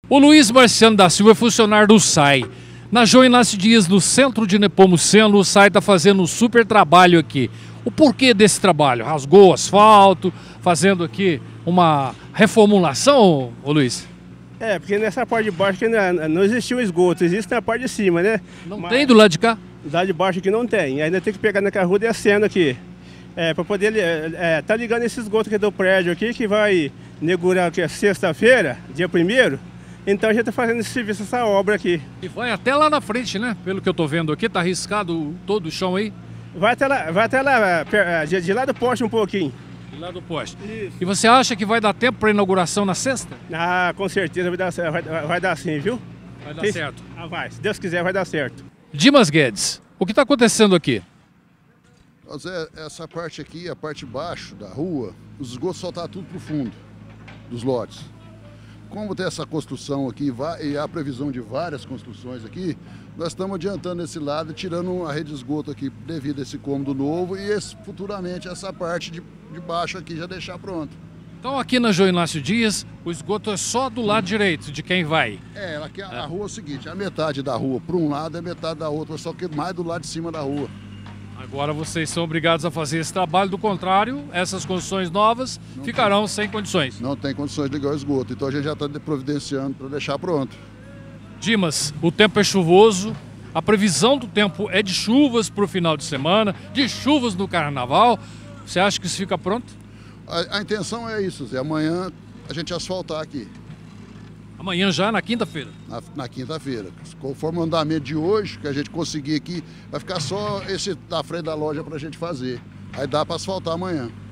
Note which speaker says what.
Speaker 1: O Luiz Marciano da Silva é funcionário do SAI. Na João Inácio Dias, no centro de Nepomuceno, o SAI está fazendo um super trabalho aqui. O porquê desse trabalho? Rasgou o asfalto, fazendo aqui uma reformulação, ô Luiz?
Speaker 2: É, porque nessa parte de baixo aqui não existiu esgoto, existe na parte de cima, né?
Speaker 1: Não tem do lado de cá?
Speaker 2: Do lado de baixo aqui não tem, ainda tem que pegar naquela rua descendo aqui. Para poder tá ligando esse esgoto aqui do prédio aqui, que vai inaugurar aqui sexta-feira, dia 1º. Então a gente está fazendo esse serviço, essa obra aqui.
Speaker 1: E vai até lá na frente, né? Pelo que eu estou vendo aqui, tá arriscado todo o chão aí?
Speaker 2: Vai até lá de lá do poste um pouquinho.
Speaker 1: De lá do poste.
Speaker 2: Isso.
Speaker 1: E você acha que vai dar tempo para inauguração na sexta?
Speaker 2: Ah, com certeza vai dar sim, viu?
Speaker 1: Vai dar certo.
Speaker 2: Ah, vai. Se Deus quiser, vai dar certo.
Speaker 1: Dimas Guedes, o que está acontecendo aqui?
Speaker 3: Essa parte aqui, a parte de baixo da rua, os esgotos só tá tudo pro fundo dos lotes. Como tem essa construção aqui e há previsão de várias construções aqui, nós estamos adiantando esse lado, tirando a rede de esgoto aqui devido a esse cômodo novo e futuramente essa parte de baixo aqui já deixar pronto.
Speaker 1: Então aqui na João Inácio Dias, o esgoto é só do lado direito de quem vai?
Speaker 3: Aqui a rua é o seguinte, a metade da rua para um lado é metade da outra, só que mais do lado de cima da rua.
Speaker 1: Agora vocês são obrigados a fazer esse trabalho, do contrário, essas construções novas ficarão sem condições.
Speaker 3: Não tem condições de ligar o esgoto, então a gente já está providenciando para deixar pronto.
Speaker 1: Dimas, o tempo é chuvoso, a previsão do tempo é de chuvas para o final de semana, de chuvas no carnaval. Você acha que isso fica pronto?
Speaker 3: A intenção é isso, Zé, amanhã a gente asfaltar aqui.
Speaker 1: Amanhã já, na quinta-feira?
Speaker 3: Na quinta-feira. Conforme o andamento de hoje, que a gente conseguir aqui, vai ficar só esse da frente da loja para a gente fazer. Aí dá para asfaltar amanhã.